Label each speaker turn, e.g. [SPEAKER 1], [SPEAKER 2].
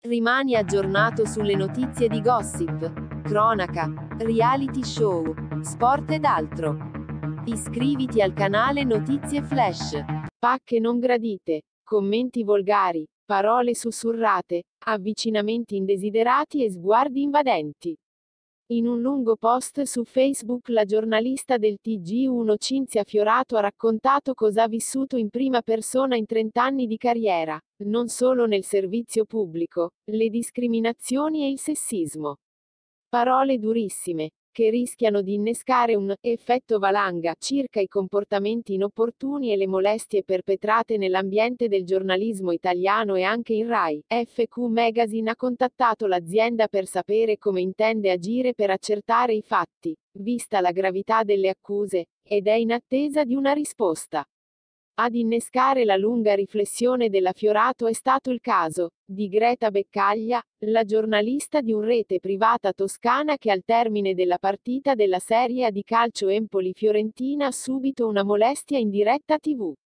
[SPEAKER 1] Rimani aggiornato sulle notizie di gossip, cronaca, reality show, sport ed altro. Iscriviti al canale Notizie Flash. Pacche non gradite, commenti volgari, parole sussurrate, avvicinamenti indesiderati e sguardi invadenti. In un lungo post su Facebook la giornalista del TG1 Cinzia Fiorato ha raccontato cosa ha vissuto in prima persona in 30 anni di carriera, non solo nel servizio pubblico, le discriminazioni e il sessismo. Parole durissime, che rischiano di innescare un effetto valanga circa i comportamenti inopportuni e le molestie perpetrate nell'ambiente del giornalismo italiano e anche in Rai. FQ Magazine ha contattato l'azienda per sapere come intende agire per accertare i fatti, vista la gravità delle accuse, ed è in attesa di una risposta. Ad innescare la lunga riflessione della Fiorato è stato il caso di Greta Beccaglia, la giornalista di un rete privata toscana che al termine della partita della Serie A di calcio Empoli-Fiorentina ha subito una molestia in diretta TV.